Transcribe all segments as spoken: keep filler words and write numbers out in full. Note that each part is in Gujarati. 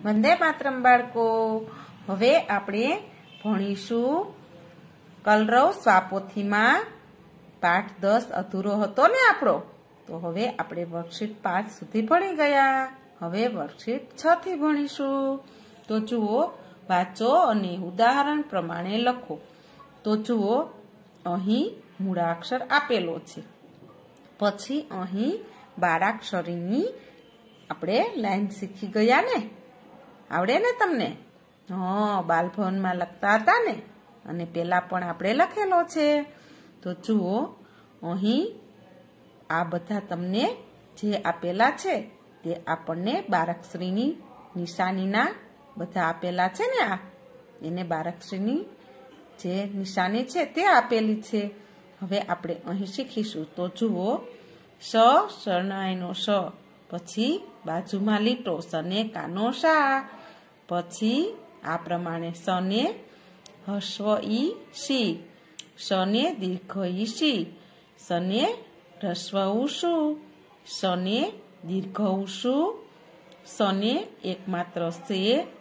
વંદે માતરમ બાળકો, હવે આપણે ભણીશું કલરવ સ્વાપોથીમાં પાઠ દસ અધૂરો હતો ને આપણો, તો હવે આપણે વર્કશીટ પાંચ સુધી ભણી ગયા. હવે વર્કશીટ છ થી ભણીશું. તો જુઓ, વાંચો અને ઉદાહરણ પ્રમાણે લખો. તો જુઓ, અહીં મૂળાક્ષર આપેલો છે, પછી અહીં બારાક્ષરીની આપણે લાઈન શીખી ગયા ને, આવડે ને તમને? હા, બાલભવનમાં લખતા હતા ને, અને પેલા પણ આપણે લખેલો છે. તો જુઓ, અહીં આ બધા તમને જે આપેલા છે તે આપણને બારાક્ષરીની નિશાનીના બધા આપેલા છે ને, આ એને બારાક્ષરીની જે નિશાની છે તે આપેલી છે. હવે આપણે અહીં શીખીશું. તો જુઓ, સ શરણાઈનો સ, પછી બાજુમાં લીટો, સને કાનો શા, પછી આ પ્રમાણે સને હસ્વ ઈ શી, સને દીર્ઘ ઈ શી, સને રસ્વ ઉ શું, સને દીર્ઘ ઉ શું, સને એક માત્ર સે,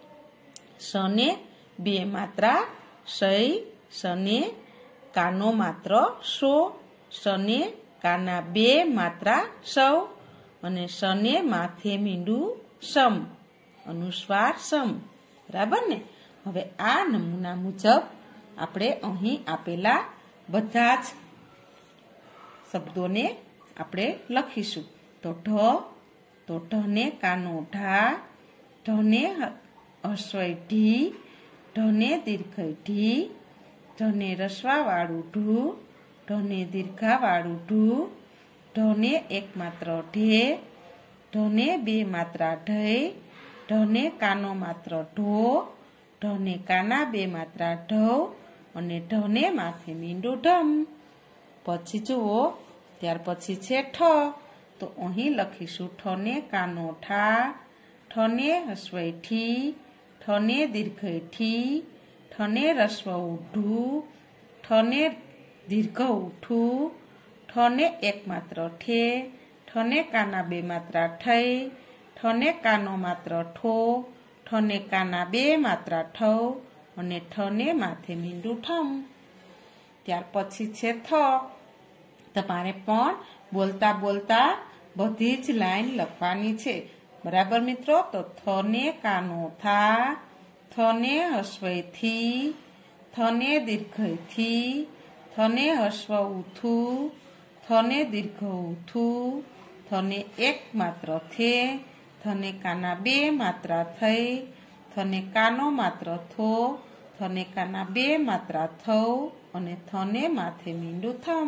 સને બે માત્રા સઈ, સને કાનો માત્ર સો, સને કાના બે માત્રા સૌ, અને સને માથે મીંડું સમ, અનુસ્વાર સમ. બરાબર ને? હવે આ નમૂના મુજબ આપણે અહીં આપેલા બધા જ શબ્દોને આપણે લખીશું. તો ઢ, તો ઢને કાનો ઢા, ઢને હસ્વઈ ઢી, ઢને દીર્ઘ ઢી, ઢને રસ્વા વાળું ઢૂ, ઢને દીર્ઘા વાળું ઢૂ, ઢને એક માત્ર ઢે, ઢને બે માત્રા ઢઈ, ઢને કાનો માત્ર ઢો, ઢને કાના બે માત્રા ઢવ, અને ઢને માથે મીંડું ઢમ. પછી જુઓ, ત્યાર પછી છે ઠ. તો અહીં લખીશું ઠને કાનો ઠા, ઠને હસ્વઈ ઠી, ઠને દીર્ઘ ઠી, ઠને રસ્વ ઉઢું, ઠને દીર્ઘ ઉઠું, ઠને એક માત્ર ઠે, ઠને કાના બે માત્રા ઠઈ, ઠને કાનો માત્ર ઠો, ઠને કાના બે માત્રા ઠવ, અને ઠને માથે મીંડું ઠમ. ત્યાર પછી છે થ. તમારે પણ બોલતા બોલતા બધી જ લાઈન લખવાની છે. બરાબર મિત્રો? તો થને કાનો થા, થને હસ્વઈ થી, થને દીર્ઘ થી, થને હસ્વ ઉથું, થને દીર્ઘ ઉથું, થને એક માત્ર થે, થને કાના બે માત્રા થઈ, થને કાનો માત્ર થો, થને કાના બે માત્રા થવ, અને થને માથે મીંડું થમ.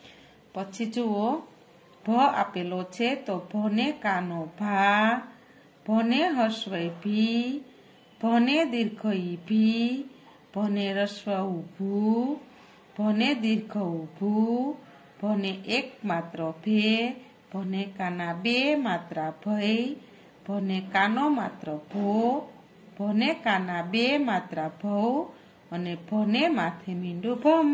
પછી જુઓ, ભ આપેલો છે. તો ભને કાનો ભા, ભને હસ્વઈ ભી, ભને દીર્ઘ ઈ ભી, ભને રસ્વ ઉભું, ભને દીર્ઘ ઉભું, ભને એક માત્ર ભે, ભને કાના બે માત્રા ભઈ, ભને કાનો માત્ર ભો, ભને કાના બે માત્રા ભવ, અને ભને માથે મીંડું ભમ.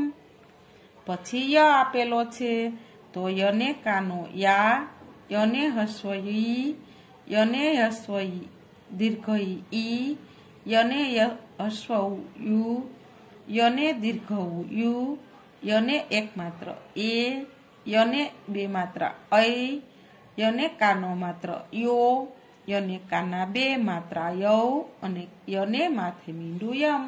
પછી ય આપેલો છે. તો યને કાનો યા, યને હસ્વ ઈ, યને હસ્વ દીર્ઘ ઈ, યને હસ્વ યુ, યને દીર્ઘ યુ, યને એક માત્ર એ, યને બે માત્રા ઐ, યને કાનો માત્ર યો, યને કાના બે માત્રા યૌ, અને યને માથે મીંડું યમ.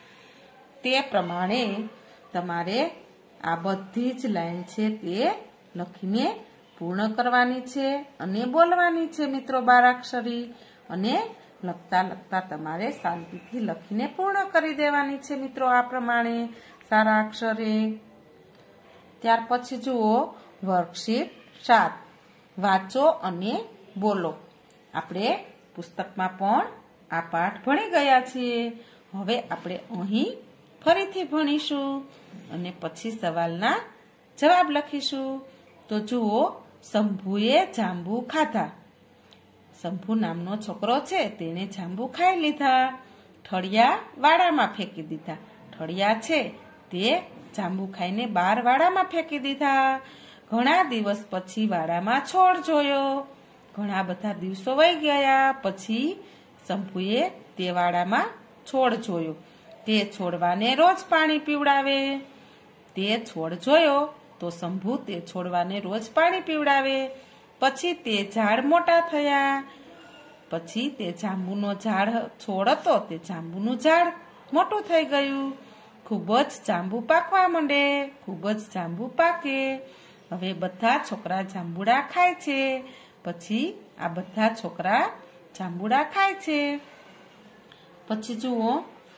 તે પ્રમાણે તમારે આ બધી જ લાઈન છે તે લખીને પૂર્ણ કરવાની છે અને બોલવાની છે મિત્રો બારાક્ષરી. અને લખતા લખતા તમારે શાંતિથી લખીને પૂર્ણ કરી દેવાની છે મિત્રો આ પ્રમાણે સારા અક્ષરે. ત્યાર પછી જુઓ, વર્કશીટ સાત, વાંચો અને બોલો. આપણે પુસ્તકમાં પણ આ પાઠ ભણી ગયા છીએ. હવે આપણે અહીં ફરીથી ભણીશું અને પછી સવાલના જવાબ લખીશું. તો જુઓ, શંભુએ જાંબુ ખાધા. શંભુ નામનો છોકરો છે, તેને જાંબુ ખાઈ લીધા. ઠળિયા વાડામાં ફેંકી દીધા. ઠળિયા છે તે જાંબુ ખાઈને બાર વાડામાં ફેંકી દીધા. ઘણા દિવસ પછી વાડામાં છોડ જોયો. ઘણા બધા દિવસો વહી ગયા પછી શંભુએ તે વાડામાં છોડ જોયો. તે છોડવાને રોજ પાણી પીવડાવે. તે છોડ જોયો તો શંભુ તે છોડવાને રોજ પાણી પીવડાવે. પછી તે ઝાડ મોટા થયા. પછી તે જાંબુનો ઝાડ છોડ હતો તે જાંબુનું ઝાડ મોટું થઈ ગયું. ખૂબ જ જાંબુ પાકવા માંડે. ખૂબ જ જાંબુ પાકે. હવે બધા છોકરા જાંબુડા ખાય છે. પછી આ બધા છોકરા જાંબુડા ખાય છે. પછી જુઓ,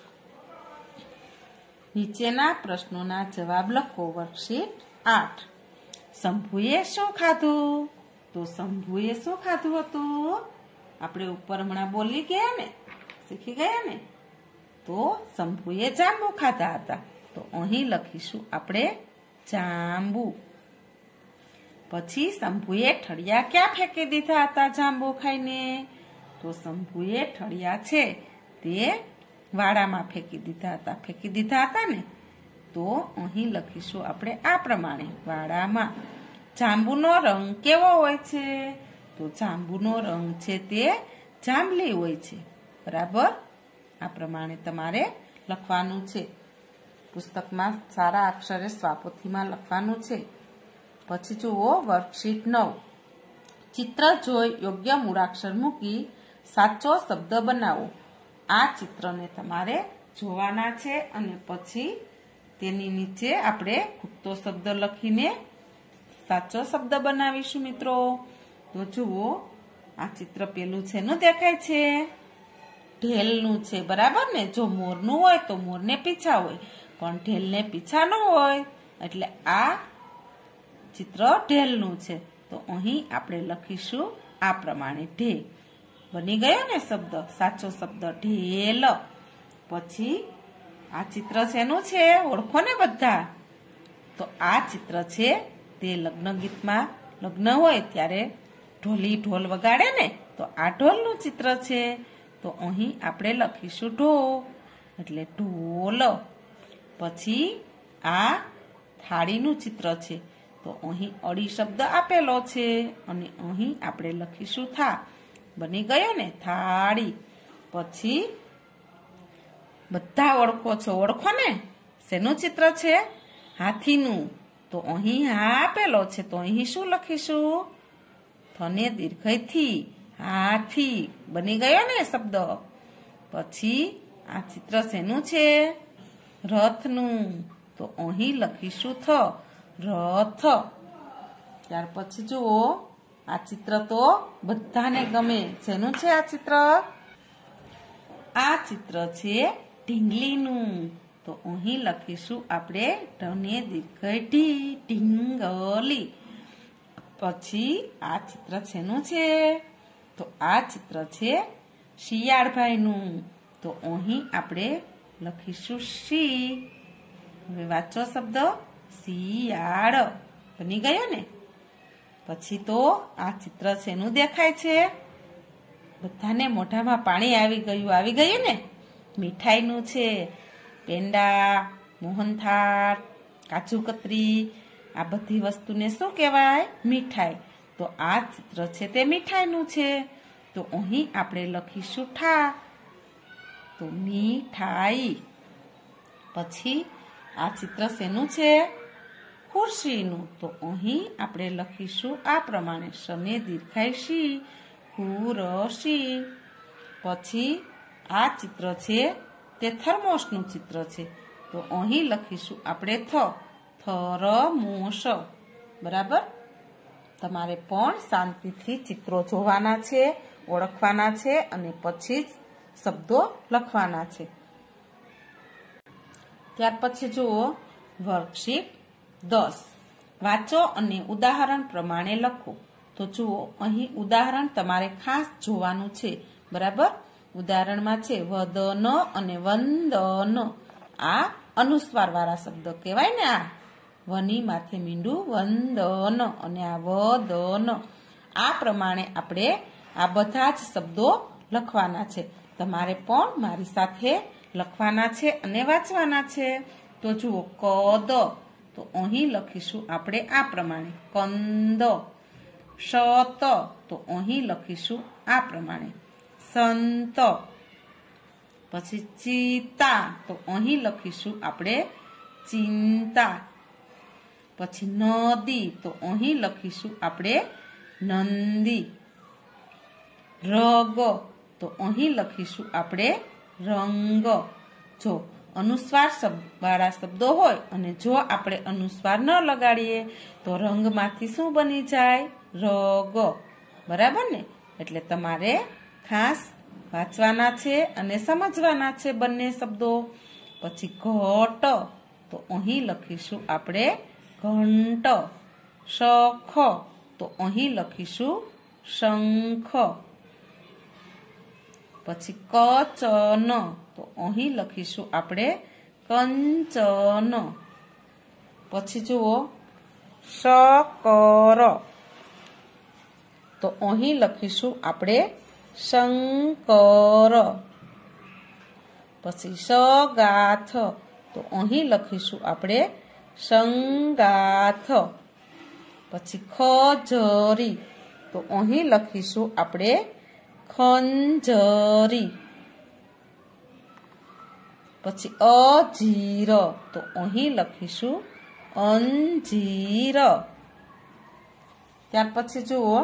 નીચેના પ્રશ્નોના જવાબ લખો. વર્કશીટ આઠ. શંભુએ શું ખાધું? તો શંભુએ શું ખાધું હતું? આપણે ઉપર હમણાં બોલી ગયા ને, શીખી ગયા ને. તો શંભુએ જાંબુ ખાધા હતા. તો અહીં લખીશું આપણે જાંબુ. પછી શંભુએ ઠળિયા ક્યાં ફેંકી દીધા હતા જાંબુ ખાઈને? તો શંભુએ ઠળિયા છે તે વાડામાં ફેંકી દીધા હતા. ફેંકી દીધા હતા ને. તો અહીં લખીશું આપણે આ પ્રમાણે વાડામાં. જાંબુનો રંગ કેવો હોય છે? તો જાંબુનો રંગ છે તે જાંબલી હોય છે. બરાબર? આ પ્રમાણે તમારે લખવાનું છે. પુસ્તકમાં સારા અક્ષરે સ્વાપોથીમાં લખવાનું છે. પછી જુઓ વર્કશીટ નવ. ચિત્ર જોઈ યોગ્ય મૂળાક્ષર મૂકી સાચો શબ્દ બનાવો. આ ચિત્રને તમારે જોવાના છે અને પછી તેની નીચે આપણે ખૂટતો શબ્દ લખીને સાચો શબ્દ બનાવીશું મિત્રો. તો જુઓ, આ ચિત્ર પેલું છે નું દેખાય છે? ઢેલનું છે. બરાબર ને? જો મોરનું હોય તો મોરને પીછા હોય, પણ ઢેલને પીછા ન હોય. એટલે આ ચિત્ર ઢેલનું છે. તો અહીં આપણે લખીશું આ પ્રમાણે ઢે. બની ગયો ને શબ્દ, સાચો શબ્દ ઢેલ. પછી આ ચિત્ર શેનું છે? ઓળખો ને બધા. તો આ ચિત્ર છે તે લગ્ન ગીતમાં લગ્ન હોય ત્યારે ઢોલી ઢોલ વગાડે ને, તો આ ઢોલનું ચિત્ર છે. તો અહીં આપણે લખીશું ઢો, એટલે ઢોલ. પછી આ થાળીનું ચિત્ર છે. તો અહીં અડી શબ્દ આપેલો છે અને અહીં આપણે લખીશું થા. બની ગયો ને થાળી. પછી બધા ઓળખો છો, ઓળખો ને? શેનું ચિત્ર છે? હાથીનું. તો અહીં હા આપેલો છે. તો અહીં શું લખીશું? થને દીર્ઘઈથી હાથી. બની ગયો ને શબ્દ. પછી આ ચિત્ર શેનું છે? રથનું. તો અહીં લખીશું થ, રથ. ત્યાર પછી જુઓ, આ ચિત્ર તો બધાને ગમે. શેનું છે આ ચિત્ર? આ ચિત્ર છે ઢીંગલીનું. તો અહીં લખીશું આપણે ઢને દીર્ઘઈ ઢી, ઢીંગલી. પછી આ ચિત્ર શેનું છે? તો આ ચિત્ર છે શિયાળભાઈનું. તો અહીં આપણે લખીશું શી. હવે વાંચો શબ્દ શિયાળ. બની ગયો ને? પછી તો આ ચિત્ર શેનું દેખાય છે? બધાને મોઢામાં પાણી આવી ગયું. આવી ગયું ને? મીઠાઈનું છે. પેંડા, મોહનથાળ, કાજુ કતરી, આ બધી વસ્તુને શું કહેવાય? મીઠાઈ. તો આ ચિત્ર છે તે મીઠાઈનું છે. તો અહીં આપણે લખીશું ઠા. તો મીઠાઈ. પછી આ ચિત્ર શેનું છે? ખુરશીનું. તો અહીં આપણે લખીશું આ પ્રમાણે શને દીર્ઘાઈ શી, ખુરશી. પછી આ ચિત્ર છે તે થર્મોસનું ચિત્ર છે. તો અહીં લખીશું આપણે થ, થરમોસ. બરાબર? તમારે પણ શાંતિથી ચિત્રો જોવાના છે, ઓળખવાના છે અને પછી જ શબ્દો લખવાના છે. ત્યાર પછી જુઓ વર્કશીટ દસ. વાંચો અને ઉદાહરણ પ્રમાણે લખો. તો જુઓ, અહીં ઉદાહરણ તમારે ખાસ જોવાનું છે. બરાબર? ઉદાહરણમાં છે વદન અને વંદન. આ અનુસ્વાર વાળા શબ્દ કહેવાય ને. આ વની માથે મીંડું વંદન અને આ વદન. આ પ્રમાણે આપણે આ બધા જ શબ્દો લખવાના છે. તમારે પણ મારી સાથે લખવાના છે અને વાંચવાના છે. તો જુઓ, કદ. તો અહીં લખીશું આપણે આ પ્રમાણે કંદ. શત. તો અહીં લખીશું આ પ્રમાણે સંત. પછી ચિતા, તો અહીં લખીશું આપણે ચિંતા. પછી નદી, તો અહીં લખીશું આપણે નંદી. રગ, તો અહીં લખીશું આપણે રંગ. જો અનુસ્વાર વાળા શબ્દો હોય અને જો આપણે અનુસ્વાર ન લગાડીએ તો રંગમાંથી શું બની જાય? રગ. બરાબર ને? એટલે તમારે ખાસ વાંચવાના છે અને સમજવાના છે બંને શબ્દો. પછી ઘટ, તો અહીં લખીશું આપણે ઘંટ. શખ, તો અહીં લખીશું શંખ. પછી કચન, તો અહીં લખીશું આપણે કંચન. પછી જુઓ શક્કર, તો અહીં લખીશું આપણે શંકર. પછી સગાથ, તો અહીં લખીશું આપણે સંગાથ. પછી ખજરી, તો અહીં લખીશું આપણે ખંજરી. પછી અજીર, તો અહીં લખીશું અંજીર. ત્યાર પછી જુઓ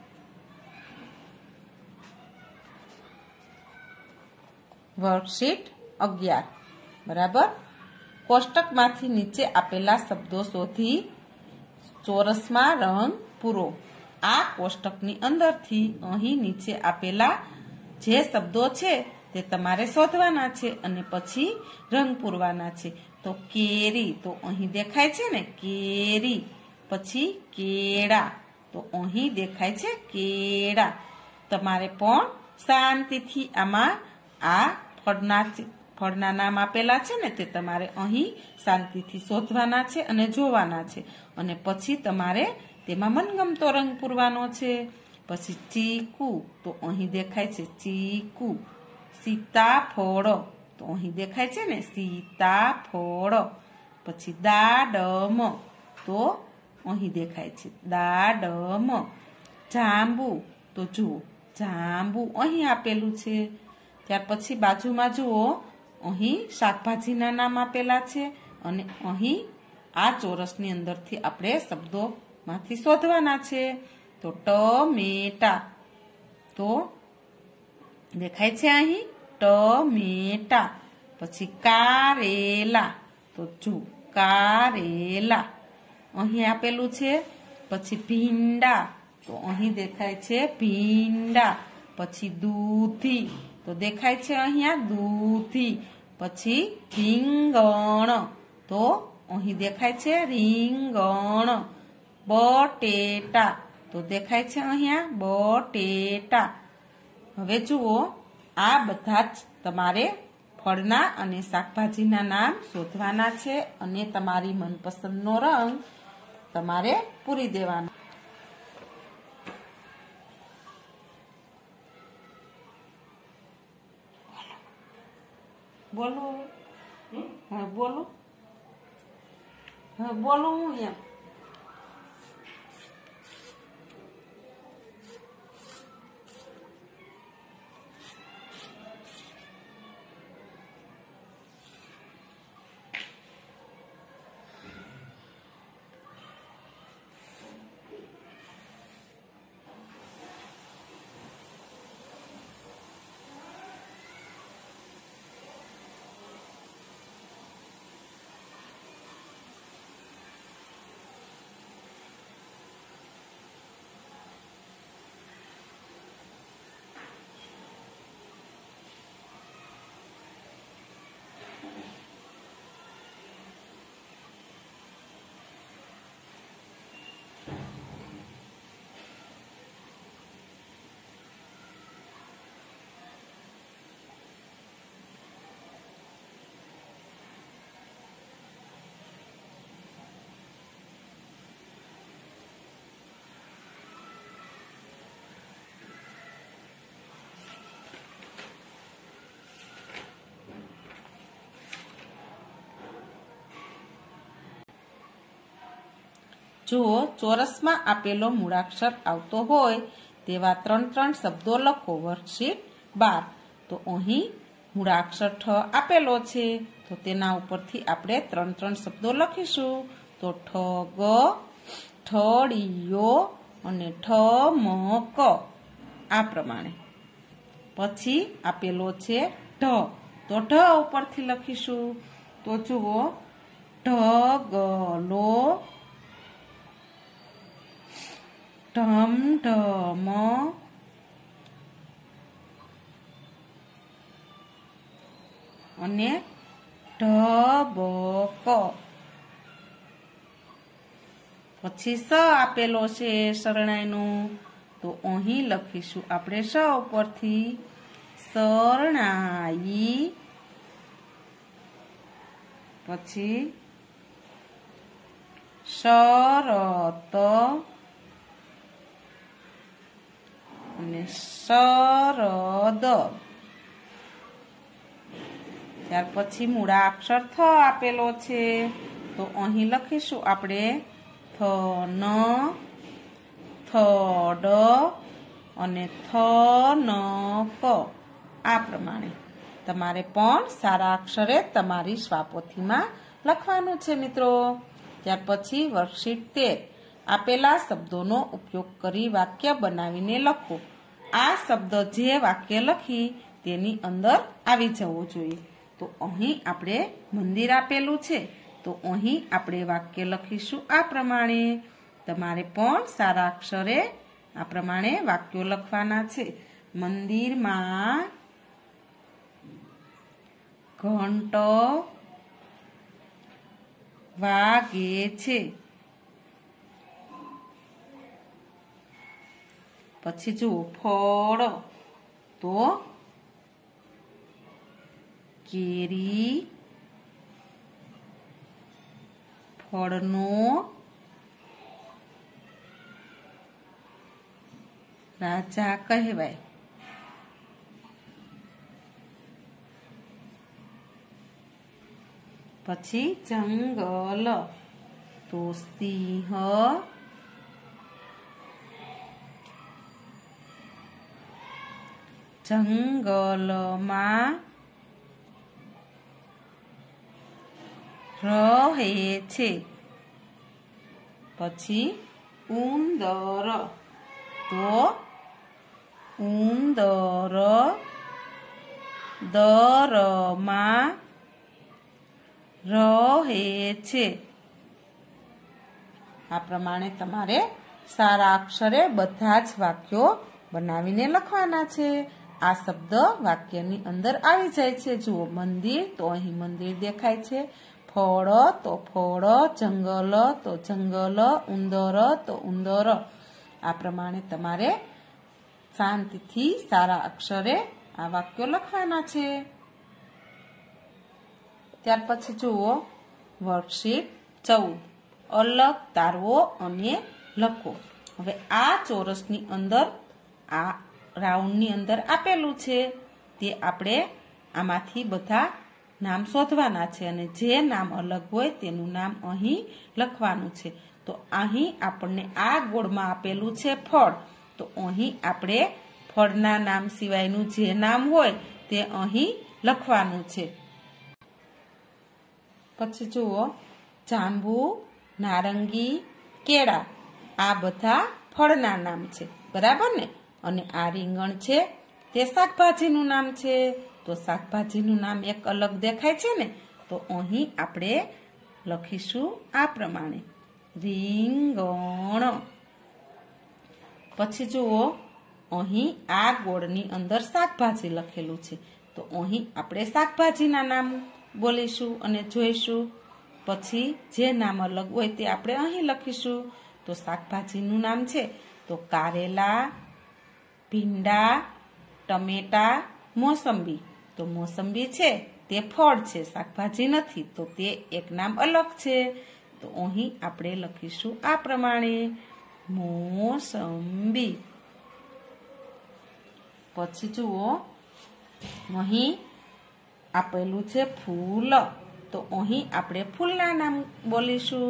વર્કશીટ અગિયાર. બરાબર? કોષ્ટકમાંથી નીચે આપેલા શબ્દો શોધી ચોરસમાં રંગ પૂરો. આ કોષ્ટકની અંદરથી અહીં નીચે આપેલા જે શબ્દો છે તે તમારે શોધવાના છે અને પછી રંગ પૂરવાના છે. તો કેરી, તો અહીં દેખાય છે ને કેરી. પછી કેળા, તો અહીં દેખાય છે કેળા. તમારે પણ શાંતિથી આમાં આ ફળના ફળના નામ આપેલા છે ને તે તમારે અહીં શાંતિથી શોધવાના છે અને જોવાના છે અને પછી તમારે તેમાં મનગમતો રંગ પૂરવાનો છે. પછી ચીકુ, તો અહીં દેખાય છે ચીકુ. સીતાફળ, તો અહીં દેખાય છે ને સીતાફળ. પછી દાડમ, તો અહીં દેખાય છે દાડમ. જાંબુ, તો જુઓ જાંબુ અહીં આપેલું છે. ત્યાર પછી બાજુમાં જુઓ અહીં શાકભાજીના નામ આપેલા છે અને અહીં આ ચોરસની અંદરથી આપણે શબ્દોમાંથી શોધવાના છે. તો ટમેટા, તો દેખાય છે અહીં ટમેટા. પછી કારેલા, તો જુઓ કારેલા અહીં આપેલું છે. પછી ભીંડા, તો અહીં દેખાય છે ભીંડા. પછી દૂધી, તો દેખાય છે અહીંયા દૂધી. પછી રીંગણ, તો અહીં દેખાય છે રીંગણ. બટેટા, તો દેખાય છે અહીંયા બટેટા. હવે જુઓ આ બધા જ તમારે ફળના અને શાકભાજીના નામ શોધવાના છે અને તમારી મનપસંદનો રંગ તમારે પૂરી દેવાનો. બોલો હા બોલો હા બોલો હું એમ જો ચોરસમાં આપેલો મૂળાક્ષર આવતો હોય તેવા ત્રણ ત્રણ શબ્દો લખો. વર્કશીટ બાર. તો અહીં મૂળાક્ષર ઠ આપેલો છે, તો તેના ઉપરથી આપણે ત્રણ ત્રણ શબ્દો લખીશું. તો ઠગ, ઠળિયો અને ઠમક, આ પ્રમાણે. પછી આપેલો છે ઢ, તો ઢ ઉપરથી લખીશું. તો જુઓ, ઢગલો, ઢમઢમ, અને ઢબક. પછી સ આપેલો છે શરણાઈનું, તો અહીં લખીશું આપણે સ ઉપરથી શરણાઈ. પછી શરત અને શરદ. ત્યાર પછી મૂળાક્ષર થ આપેલો છે, તો અહીં લખીશું આપણે થન, થડ અને થનક, આ પ્રમાણે. તમારે પણ સારા અક્ષરે તમારી સ્વાપોથીમાં લખવાનું છે મિત્રો. ત્યાર પછી વર્કશીટ તેર, આપેલા શબ્દોનો ઉપયોગ કરી વાક્ય બનાવીને લખો. આ શબ્દ જે વાક્ય લખી તેની અંદર આવી જવો જોઈએ. તો અહીં આપણે મંદિર આપેલું છે, તો અહીં આપણે વાક્ય લખીશું આ પ્રમાણે. તમારે પણ સારા અક્ષરે આ પ્રમાણે વાક્યો લખવાના છે. મંદિરમાં ઘંટ વાગે છે. પછી જુઓ, ફળ, તો કેરી, ફળનો રાજા કહેવાય. પછી જંગલ, તો સિંહ, જંગલમાં રહે છે. પછી ઉંદર, તો ઉંદર દરમાં રહે છે. આ પ્રમાણે તમારે સારા અક્ષરે બધા જ વાક્યો બનાવીને લખવાના છે. આ શબ્દ વાક્યની અંદર આવી જાય છે. જુઓ, મંદિર, તો અહીં મંદિર દેખાય છે. ફળ, તો ફળ, જંગલ, તો જંગલ, ઉંદર, તો ઉંદર. આ પ્રમાણે તમારે શાંતિથી સારા અક્ષરે આ વાક્યો લખવાના છે. ત્યાર પછી જુઓ, વર્કશીટ ચૌદ, અલગ તારવો અને લખો. હવે આ ચોરસની અંદર, આ રાઉન્ડની અંદર આપેલું છે, તે આપણે આમાંથી બધા નામ શોધવાના છે અને જે નામ અલગ હોય તેનું નામ અહીં લખવાનું છે. તો અહીં આપણને આ ગોળમાં આપેલું છે ફળ, તો અહીં આપણે ફળના નામ સિવાયનું જે નામ હોય તે અહીં લખવાનું છે. પછી જુઓ, જાંબુ, નારંગી, કેળા, આ બધા ફળના નામ છે, બરાબર ને? અને આ રીંગણ છે તે શાકભાજીનું નામ છે, તો શાકભાજીનું નામ એક અલગ દેખાય છે ને, તો અહીં આપણે લખીશું આ પ્રમાણે, રીંગણ. પછી જુઓ, અહીં આ ગોળની અંદર શાકભાજી લખેલું છે, તો અહીં આપણે શાકભાજીના નામ બોલીશું અને જોઈશું. પછી જે નામ અલગ હોય તે આપણે અહીં લખીશું. તો શાકભાજીનું નામ છે તો કારેલા, ભીંડા, ટમેટા, મોસંબી. તો મોસંબી છે તે ફળ છે, શાકભાજી નથી, તો તે એક નામ અલગ છે. તો અહીં આપણે લખીશું આ પ્રમાણે, મોસંબી. પછી જુઓ, અહીં આપેલું છે ફૂલ, તો અહીં આપણે ફૂલના નામ બોલીશું,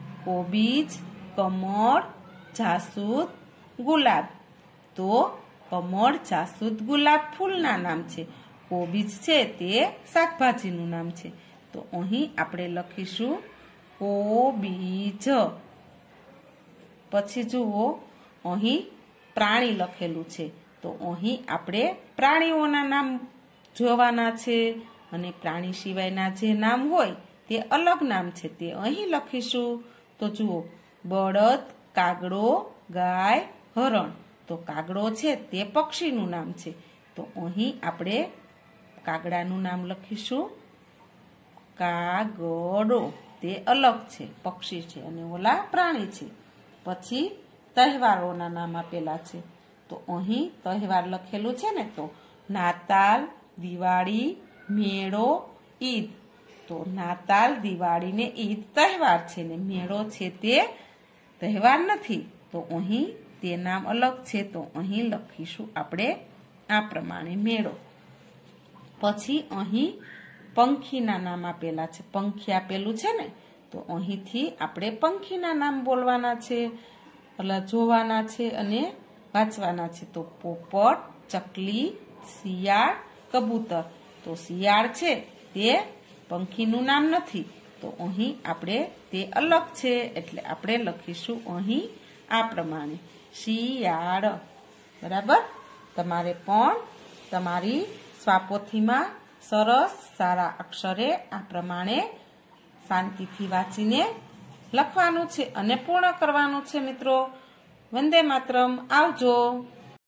કોબીજ, કમળ, જાસૂદ, ગુલાબ. તો કમળ, જાસૂદ, ગુલાબ ફૂલના નામ છે. કોબીજ છે તે શાકભાજીનું નામ છે. તો અહીં આપણે લખીશું કોબીજ. પછી જુઓ અહીં પ્રાણી લખેલું છે. તો અહીં આપણે પ્રાણીઓના નામ જોવાના છે અને પ્રાણી સિવાયના જે નામ હોય તે અલગ નામ છે તે અહીં લખીશું. તો જુઓ બળદ, કાગડો, ગાય, હરણ. તો કાગડો છે તે પક્ષીનું નામ છે. તો અહીં આપણે કાગડાનું નામ લખીશું કાગડો. તે અલગ છે, પક્ષી છે અને ઓલા પ્રાણી છે. પછી તહેવારોના નામ આપેલા છે. તો અહીં તહેવાર લખેલું છે ને, તો નાતાલ, દિવાળી, મેળો, ઈદ. તો નાતાલ, દિવાળી ને ઈદ તહેવાર છે ને મેળો છે તે તહેવાર નથી. તો અહીં તે નામ અલગ છે. તો અહીં લખીશું આપણે આ પ્રમાણે મેળો. પછી અહીં પંખીના નામ આપેલા છે. પંખી આપેલું છે ને, તો અહીંથી આપણે પંખીના નામ બોલવાના છે, એટલે જોવાના છે અને વાંચવાના છે. તો પોપટ, ચકલી, શિયાળ, કબૂતર. તો શિયાળ છે તે પંખીનું નામ નથી. તો અહીં આપણે તે અલગ છે એટલે આપણે લખીશું અહીં આ પ્રમાણે શિયાળ. બરાબર. તમારે પણ તમારી સ્વાપોથીમાં સરસ સારા અક્ષરે આ પ્રમાણે શાંતિથી વાંચીને લખવાનું છે અને પૂર્ણ કરવાનું છે. મિત્રો, વંદે માતરમ. આવજો.